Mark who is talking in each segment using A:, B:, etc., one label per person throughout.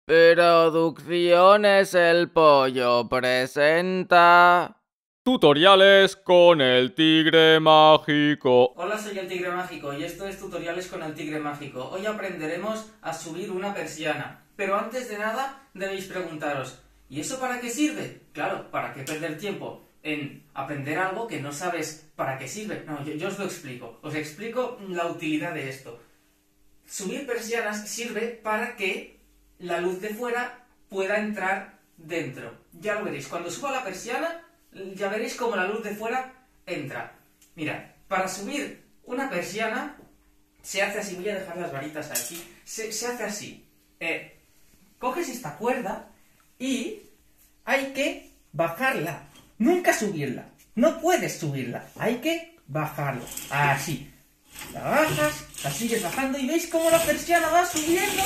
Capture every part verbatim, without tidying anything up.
A: Producciones El Pollo presenta...
B: Tutoriales con el tigre mágico.
C: Hola, soy el tigre mágico y esto es Tutoriales con el tigre mágico. Hoy aprenderemos a subir una persiana. Pero antes de nada debéis preguntaros, ¿y eso para qué sirve? Claro, ¿para qué perder tiempo en aprender algo que no sabes para qué sirve? No, yo, yo os lo explico. Os explico la utilidad de esto. Subir persianas sirve para que la luz de fuera pueda entrar dentro. Ya lo veréis. Cuando suba la persiana, ya veréis cómo la luz de fuera entra. Mira, para subir una persiana se hace así. Voy a dejar las varitas aquí. Se, se hace así. Eh, coges esta cuerda y hay que bajarla. Nunca subirla. No puedes subirla. Hay que bajarla. Así. La bajas, la sigues bajando y veis cómo la persiana va subiendo.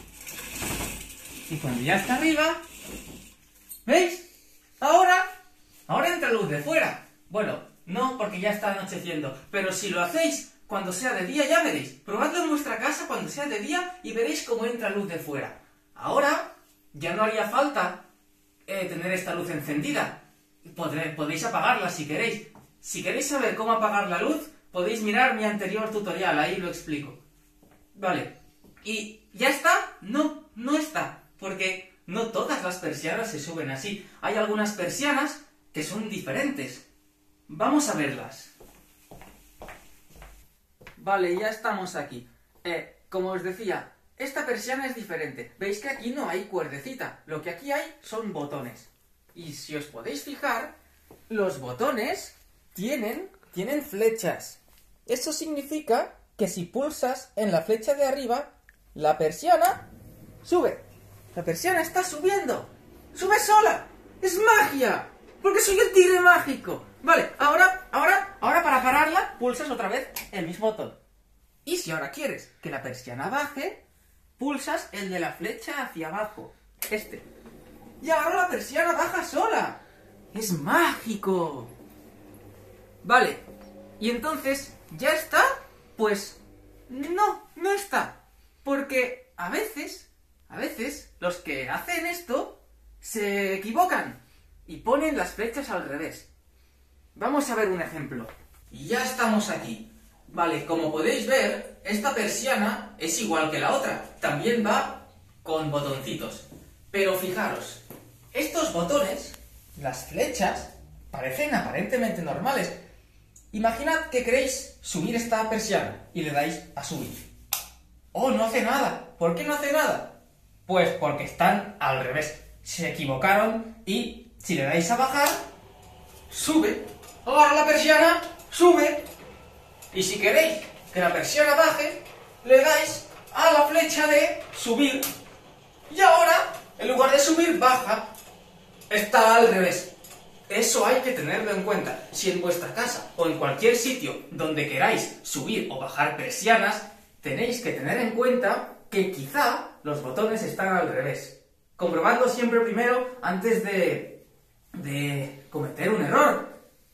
C: Y cuando ya está arriba, ¿veis? Ahora, ahora entra luz de fuera. Bueno, no porque ya está anocheciendo, pero si lo hacéis cuando sea de día ya veréis. Probadlo en vuestra casa cuando sea de día y veréis cómo entra luz de fuera. Ahora ya no haría falta eh, tener esta luz encendida. Podré, podéis apagarla si queréis. Si queréis saber cómo apagar la luz, podéis mirar mi anterior tutorial, ahí lo explico. Vale. ¿Y ya está? No, no está. Porque no todas las persianas se suben así. Hay algunas persianas que son diferentes. Vamos a verlas. Vale, ya estamos aquí. Eh, como os decía, esta persiana es diferente. Veis que aquí no hay cuerdecita. Lo que aquí hay son botones. Y si os podéis fijar, los botones tienen, tienen flechas. Eso significa que si pulsas en la flecha de arriba, la persiana sube. La persiana está subiendo. ¡Sube sola! ¡Es magia! Porque soy el tigre mágico. Vale, ahora, ahora, ahora para pararla, pulsas otra vez el mismo botón. Y si ahora quieres que la persiana baje, pulsas el de la flecha hacia abajo. Este. Y ahora la persiana baja sola. ¡Es mágico! Vale. Y entonces, ¿ya está? Pues no, no está. Porque a veces, a veces, los que hacen esto se equivocan y ponen las flechas al revés. Vamos a ver un ejemplo. Y ya estamos aquí. Vale, como podéis ver, esta persiana es igual que la otra. También va con botoncitos. Pero fijaros, estos botones, las flechas, parecen aparentemente normales. Imaginad que queréis subir esta persiana y le dais a subir. ¡Oh, no hace nada! ¿Por qué no hace nada? Pues porque están al revés. Se equivocaron y si le dais a bajar, sube. Ahora la persiana sube. Y si queréis que la persiana baje, le dais a la flecha de subir. Y ahora, en lugar de subir, baja. Está al revés. Eso hay que tenerlo en cuenta. Si en vuestra casa o en cualquier sitio donde queráis subir o bajar persianas, tenéis que tener en cuenta que quizá los botones están al revés. Comprobadlo siempre primero antes de, de cometer un error.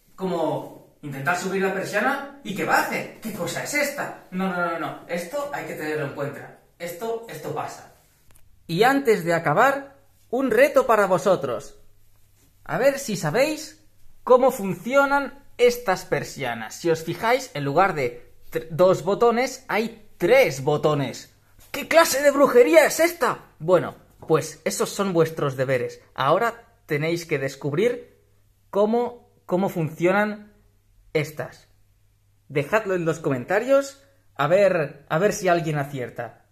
C: Como intentar subir la persiana y que baje. ¿Qué cosa es esta? No, no, no, no. Esto hay que tenerlo en cuenta. Esto, esto pasa. Y antes de acabar, un reto para vosotros. A ver si sabéis cómo funcionan estas persianas. Si os fijáis, en lugar de dos botones, hay tres botones. ¿Qué clase de brujería es esta? Bueno, pues esos son vuestros deberes. Ahora tenéis que descubrir cómo, cómo funcionan estas. Dejadlo en los comentarios a ver, a ver si alguien acierta.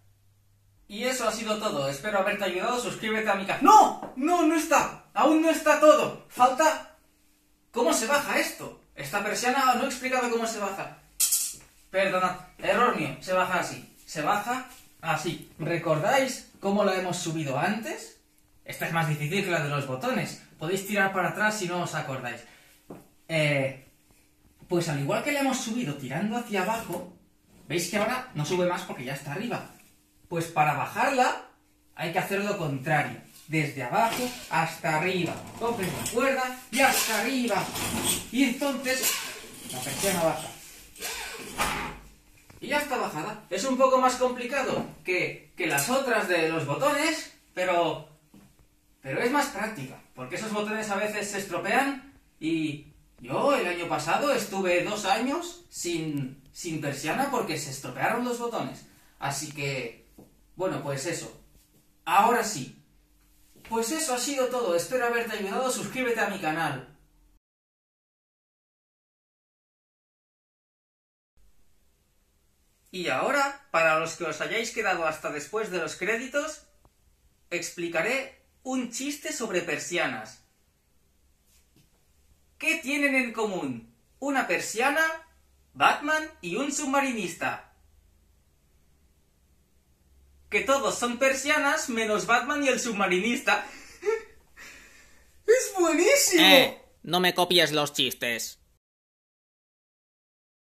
C: Y eso ha sido todo. Espero haberte ayudado. Suscríbete a mi canal. ¡No! ¡No, no está! ¡Aún no está todo! Falta... ¿Cómo se baja esto? Esta persiana no he explicado cómo se baja. Perdonad. Error mío. Se baja así. Se baja así. ¿Recordáis cómo la hemos subido antes? Esta es más difícil que la de los botones. Podéis tirar para atrás si no os acordáis. Eh... Pues al igual que la hemos subido tirando hacia abajo, veis que ahora no sube más porque ya está arriba. Pues para bajarla hay que hacer lo contrario. Desde abajo hasta arriba. Coges la cuerda y hasta arriba. Y entonces la persiana baja. Y ya está bajada. Es un poco más complicado que, que las otras de los botones, pero... pero es más práctica, porque esos botones a veces se estropean y... yo el año pasado estuve dos años sin, sin persiana porque se estropearon los botones. Así que... bueno, pues eso. Ahora sí. Pues eso ha sido todo. Espero haberte ayudado. Suscríbete a mi canal. Y ahora, para los que os hayáis quedado hasta después de los créditos, explicaré un chiste sobre persianas. ¿Qué tienen en común una persiana, Batman y un submarinista? Que todos son persianas menos Batman y el submarinista. ¡Es buenísimo!
D: Eh, no me copies los chistes.